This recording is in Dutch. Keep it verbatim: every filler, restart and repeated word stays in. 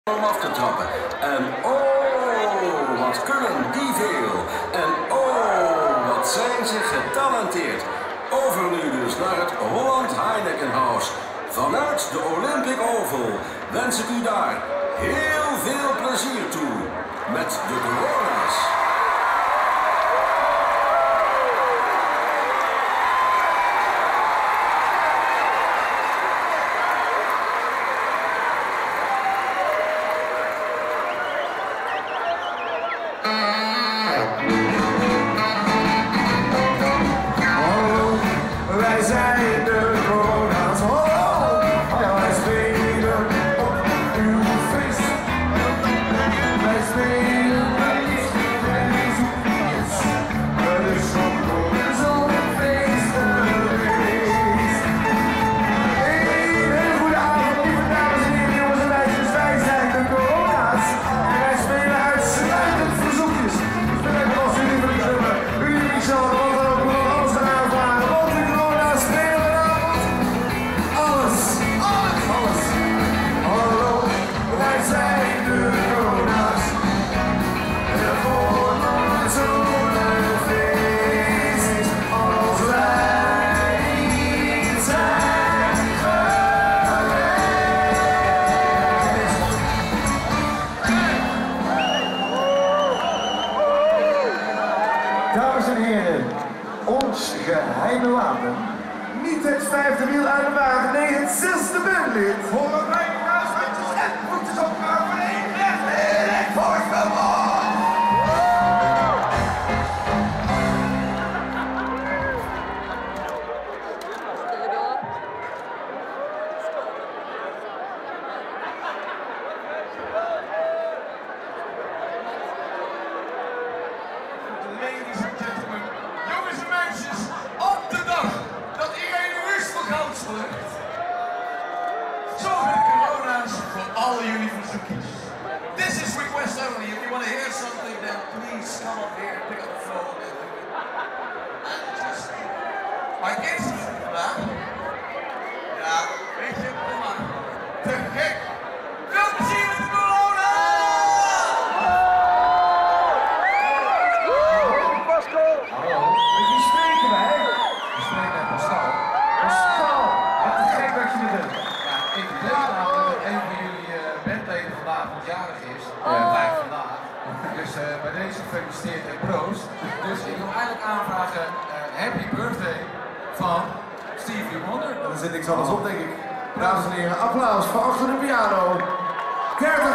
om af te trappen. En oh, wat kunnen die veel. En oh, wat zijn ze getalenteerd. Over nu dus naar het Holland Heineken House. Vanuit de Olympic Oval wens ik u daar heel veel plezier toe. Met de corona's. Wij zijn de corona's, oh, ja, wij spelen op uw feest. Wij spelen met verzoekjes, het is zo'n feest geweest. Een hele goede avond, lieve dames en heren, jongens en meisjes, wij zijn de corona's. En wij spelen uitsluitend verzoekjes. Dus we hebben als jullie willen hebben, jullie niet zo, wat dan ook, we alles eraan vragen. Want de corona's spelen alles, alles, alles. Hallo, wij zijn de corona's. En voor ons zo'n feest is als wij niet zijn geweest. Dames en heren, ons geheime wapen. Niet het vijfde wiel uit de wagen, nee het zesde bandlid. Horen wij kruisbandjes en voetjes op elkaar van één recht en recht voor, come on! Ladies and gentlemen, jongens en meisjes, op de dag dat iedereen rust voor gans wordt, zorgen de corona's voor al jullie verzoekjes. This is request only. If you want to hear something, then please come up here, pick up the phone and do it. And just... Maar eerst vandaag, ja, weet je, kom maar, te gek. Veel plezier met de corona! Pascal! Hallo, met wie spreken wij? We spreken met Pascal. Pascal, wat te gek dat je er bent. Ja, ik weet namelijk dat een van jullie uh, bandleden vandaag nog jarig is. Ja. Blijft vandaag. Dus uh, bij deze gefeliciteerd en proost. Dus ik wil eigenlijk aanvragen uh, Happy Birthday van Stevie Wonder. Dan zit niks anders op, denk ik. Dames en heren, applaus voor achter de piano. dertig